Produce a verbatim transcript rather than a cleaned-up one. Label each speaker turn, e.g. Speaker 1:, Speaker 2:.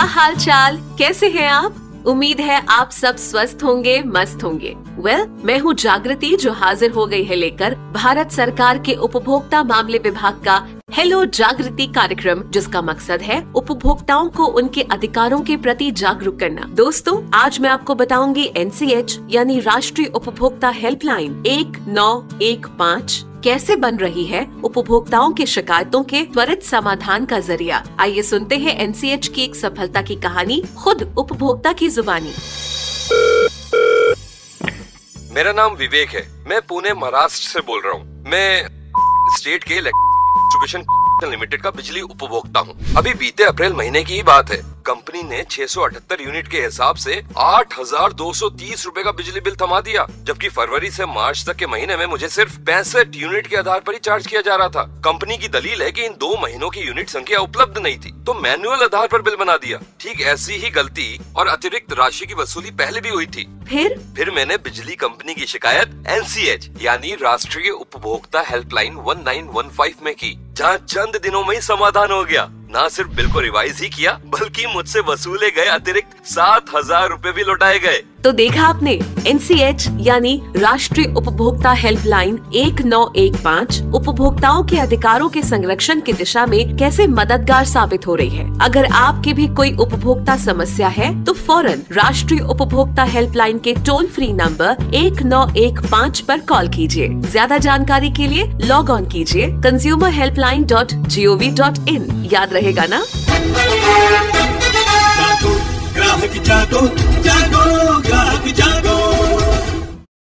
Speaker 1: हाल चाल, कैसे हैं आप? उम्मीद है आप सब स्वस्थ होंगे, मस्त होंगे। वेल well, मैं हूँ जागृति, जो हाजिर हो गई है लेकर भारत सरकार के उपभोक्ता मामले विभाग का हेलो जागृति कार्यक्रम, जिसका मकसद है उपभोक्ताओं को उनके अधिकारों के प्रति जागरूक करना। दोस्तों, आज मैं आपको बताऊंगी एन सी एच यानी राष्ट्रीय उपभोक्ता हेल्पलाइन एक नौ एक पाँच कैसे बन रही है उपभोक्ताओं की शिकायतों के त्वरित समाधान का जरिया। आइए सुनते हैं एन सी एच की एक सफलता की कहानी, खुद उपभोक्ता की जुबानी।
Speaker 2: मेरा नाम विवेक है, मैं पुणे महाराष्ट्र से बोल रहा हूँ। मैं स्टेट के डिस्ट्रीब्यूशन लिमिटेड का बिजली उपभोक्ता हूँ। अभी बीते अप्रैल महीने की ही बात है, कंपनी ने छह सौ अठहत्तर यूनिट के हिसाब से आठ हजार दो सौ तीस रूपए का बिजली बिल थमा दिया, जबकि फरवरी से मार्च तक के महीने में मुझे सिर्फ पैंसठ यूनिट के आधार पर ही चार्ज किया जा रहा था। कंपनी की दलील है कि इन दो महीनों की यूनिट संख्या उपलब्ध नहीं थी, तो मैनुअल आधार पर बिल बना दिया। ठीक ऐसी ही गलती और अतिरिक्त राशि की वसूली पहले भी हुई थी।
Speaker 1: फिर
Speaker 2: फिर मैंने बिजली कंपनी की शिकायत एन सी एच यानी राष्ट्रीय उपभोक्ता हेल्पलाइन एक नौ एक पाँच में की, जहाँ चंद दिनों में ही समाधान हो गया। ना सिर्फ बिल को रिवाइज ही किया, बल्कि मुझसे वसूले गए अतिरिक्त सात हजार रूपए भी लौटाए गए।
Speaker 1: तो देखा आपने, एन सी एच यानी राष्ट्रीय उपभोक्ता हेल्पलाइन एक नौ एक पाँच उपभोक्ताओं के अधिकारों के संरक्षण की दिशा में कैसे मददगार साबित हो रही है। अगर आपकी भी कोई उपभोक्ता समस्या है तो फौरन राष्ट्रीय उपभोक्ता हेल्पलाइन के टोल फ्री नंबर एक नौ एक पाँच पर कॉल कीजिए। ज्यादा जानकारी के लिए लॉग ऑन कीजिए consumer helpline dot G O V dot in. याद रहेगा ना?
Speaker 3: ग्राहक जागो जागो ग्राहक जागो।